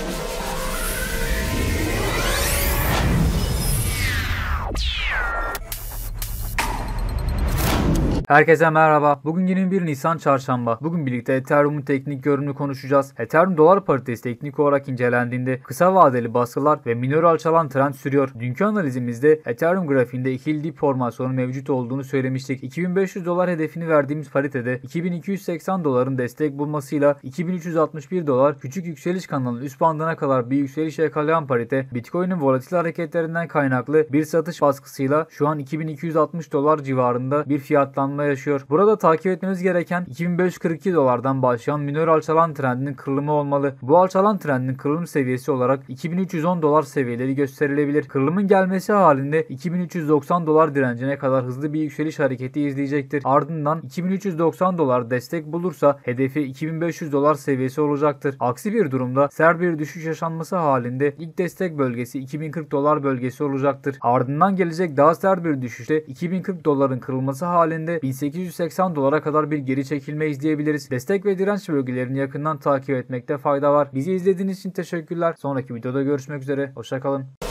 Herkese merhaba. Bugün 21 Nisan Çarşamba. Bugün birlikte Ethereum'un teknik görünümünü konuşacağız. Ethereum dolar paritesi teknik olarak incelendiğinde kısa vadeli baskılar ve minor alçalan trend sürüyor. Dünkü analizimizde Ethereum grafiğinde ikili dip formasyonu mevcut olduğunu söylemiştik. 2500 dolar hedefini verdiğimiz paritede 2280 doların destek bulmasıyla 2361 dolar küçük yükseliş kanalının üst bandına kadar bir yükseliş yakalayan parite, Bitcoin'in volatil hareketlerinden kaynaklı bir satış baskısıyla şu an 2260 dolar civarında bir fiyatlanma yaşıyor. Burada takip etmemiz gereken 2542 dolardan başlayan minor alçalan trendinin kırılımı olmalı. Bu alçalan trendin kırılım seviyesi olarak 2310 dolar seviyeleri gösterilebilir. Kırılımın gelmesi halinde 2390 dolar direncine kadar hızlı bir yükseliş hareketi izleyecektir. Ardından 2390 dolar destek bulursa hedefi 2500 dolar seviyesi olacaktır. Aksi bir durumda sert bir düşüş yaşanması halinde ilk destek bölgesi 2040 dolar bölgesi olacaktır. Ardından gelecek daha sert bir düşüşte 2040 doların kırılması halinde 1880 dolara kadar bir geri çekilme izleyebiliriz. Destek ve direnç bölgelerini yakından takip etmekte fayda var. Bizi izlediğiniz için teşekkürler. Sonraki videoda görüşmek üzere. Hoşça kalın.